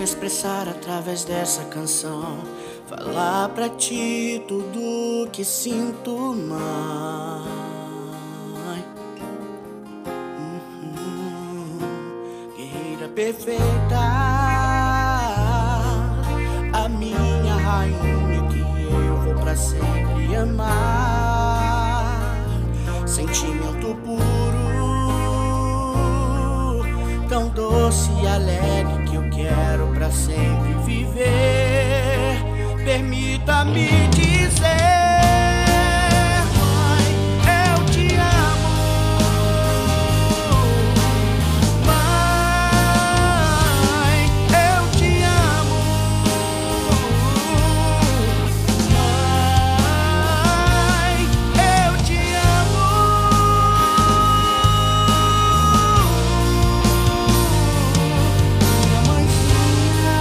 expressar através dessa canção, falar pra ti tudo que sinto, mãe. Guerreira perfeita, a minha rainha que eu vou pra sempre amar. Sentimento puro, tão doce e alegre que eu quero pra sempre viver. Permita-me dizer, mãe, eu te amo. Mãe, eu te amo. Mãe, eu te amo. Minha mãezinha.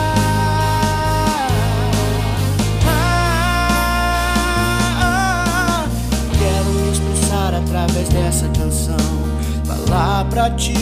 Quero me expressar através dessa canção, falar pra ti